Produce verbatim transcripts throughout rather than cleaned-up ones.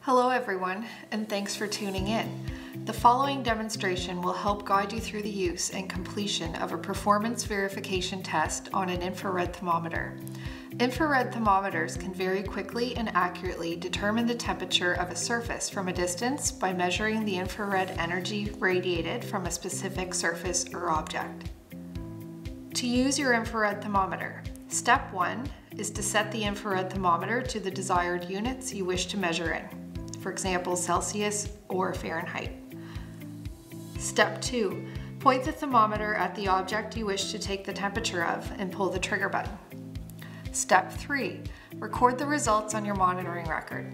Hello everyone, and thanks for tuning in. The following demonstration will help guide you through the use and completion of a performance verification test on an infrared thermometer. Infrared thermometers can very quickly and accurately determine the temperature of a surface from a distance by measuring the infrared energy radiated from a specific surface or object. To use your infrared thermometer, step one is to set the infrared thermometer to the desired units you wish to measure in. For example, Celsius or Fahrenheit. Step two, point the thermometer at the object you wish to take the temperature of and pull the trigger button. Step three, record the results on your monitoring record.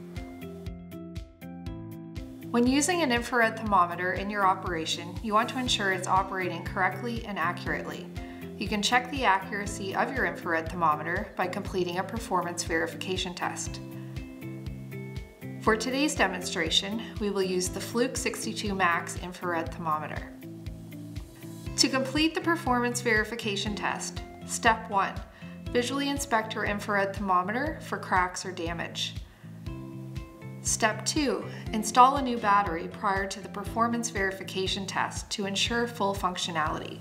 When using an infrared thermometer in your operation, you want to ensure it's operating correctly and accurately. You can check the accuracy of your infrared thermometer by completing a performance verification test. For today's demonstration, we will use the Fluke sixty-two Max infrared thermometer. To complete the performance verification test, step one, visually inspect your infrared thermometer for cracks or damage. Step two, install a new battery prior to the performance verification test to ensure full functionality.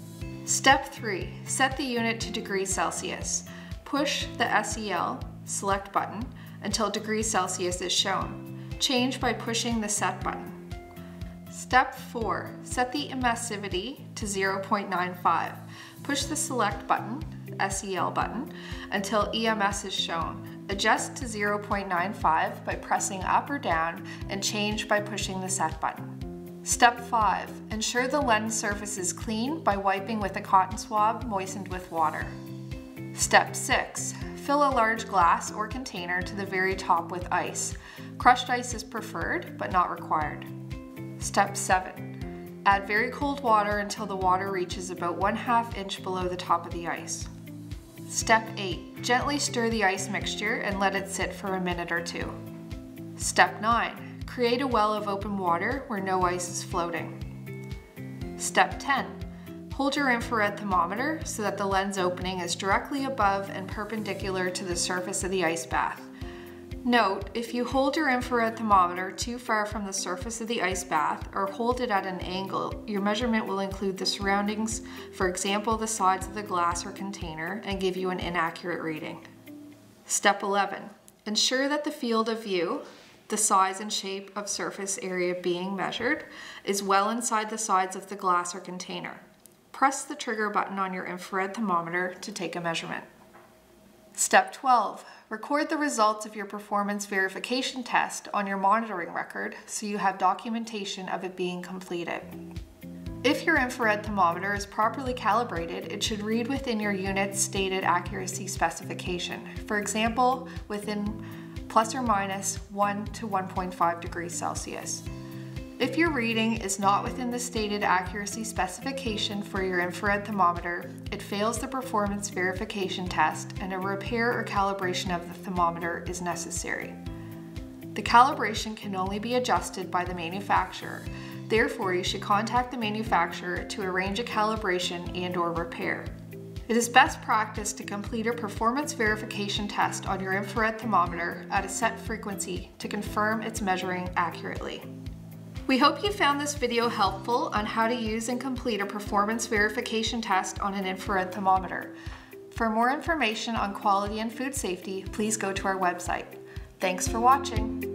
Step three, set the unit to degrees Celsius. Push the S E L select button until degrees Celsius is shown. Change by pushing the set button. Step four, set the emissivity to zero point nine five. Push the select button, S E L button, until E M S is shown. Adjust to zero point nine five by pressing up or down and change by pushing the set button. Step five, ensure the lens surface is clean by wiping with a cotton swab moistened with water. Step six, fill a large glass or container to the very top with ice. Crushed ice is preferred, but not required. Step seven, add very cold water until the water reaches about one half inch below the top of the ice. Step eight, gently stir the ice mixture and let it sit for a minute or two. Step nine, create a well of open water where no ice is floating. Step ten, hold your infrared thermometer so that the lens opening is directly above and perpendicular to the surface of the ice bath. Note, if you hold your infrared thermometer too far from the surface of the ice bath or hold it at an angle, your measurement will include the surroundings, for example the sides of the glass or container, and give you an inaccurate reading. Step eleven. Ensure that the field of view, the size and shape of surface area being measured, is well inside the sides of the glass or container. Press the trigger button on your infrared thermometer to take a measurement. Step twelve. Record the results of your performance verification test on your monitoring record so you have documentation of it being completed. If your infrared thermometer is properly calibrated, it should read within your unit's stated accuracy specification. For example, within plus or minus one to one point five degrees Celsius. If your reading is not within the stated accuracy specification for your infrared thermometer, it fails the performance verification test and a repair or calibration of the thermometer is necessary. The calibration can only be adjusted by the manufacturer. Therefore, you should contact the manufacturer to arrange a calibration and or repair. It is best practice to complete a performance verification test on your infrared thermometer at a set frequency to confirm it's measuring accurately. We hope you found this video helpful on how to use and complete a performance verification test on an infrared thermometer. For more information on quality and food safety, please go to our website. Thanks for watching.